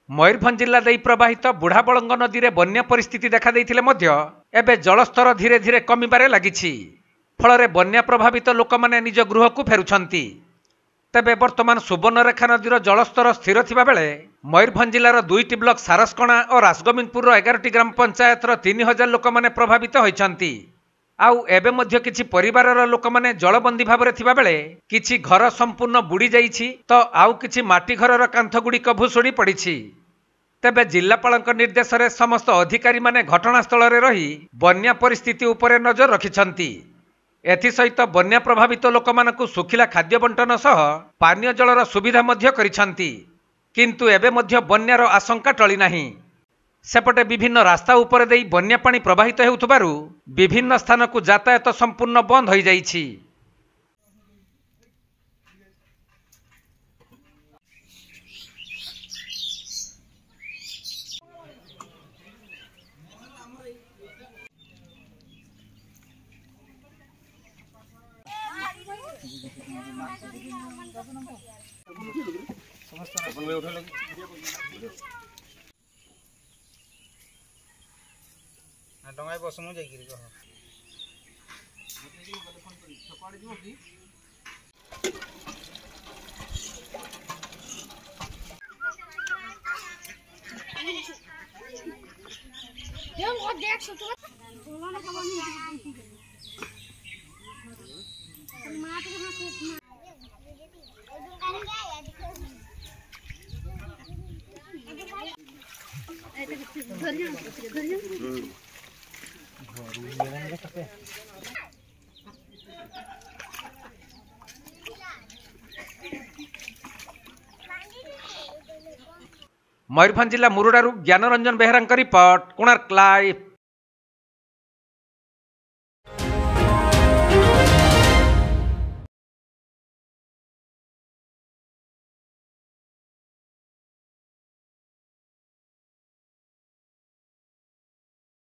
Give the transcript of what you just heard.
मयूरभंज जिला देई प्रवाहित बुढ़ाबलंग नदी में बन्या परिस्थिति देखा देइथिले मध्य एबे जलस्तर धीरे धीरे कमिबारे लागिछि। फल बन्या प्रभावित लोक माने निज गृह को फेरुछंती। तेबे वर्तमान सुवर्णरेखा नदीर जलस्तर स्थिर थिबा बेले मयूरभंज जिलार 2टी ब्लॉक सारसकणा और राजगोविंदपुर 11टी ग्राम पंचायतर 3000 लोक माने प्रभावित होइछंती। आउ एबे मध्य किछि परिवारर लोक माने जलबंदी भाबरे थिबा बेले किछि घर संपूर्ण बुड़ी जाइछि तो आउ किछि माटी घरर कांथगुड़िक भुसुड़ी पड़िछि। तेबे जिलापालक निर्देश रे समस्त अधिकारी माने घटनास्थल रे रही बन्या परिस्थिति उपरे नजर रखिछंती। एथिसहित बन्या प्रभावित लोक मानकु सुखिला खाद्य बंटन सह पानीय जलर सुविधा मध्य करिछंती। किंतु एबे मध्य बन्यार आशंका टली नाही। सेपटे विभिन्न रास्ता उपरे देई बन्या पानी प्रवाहित हेउथबारु विभिन्न स्थान को यातायात संपूर्ण बंद हो जाइछि। डंगाई बसमु जाइकिरी कह यो वो देख सो तो बोलना का बनी मां तो मयूरभंज जिला मुरुडारू ज्ञानरंजन बेहरा रिपोर्ट कोणार्क लाइव।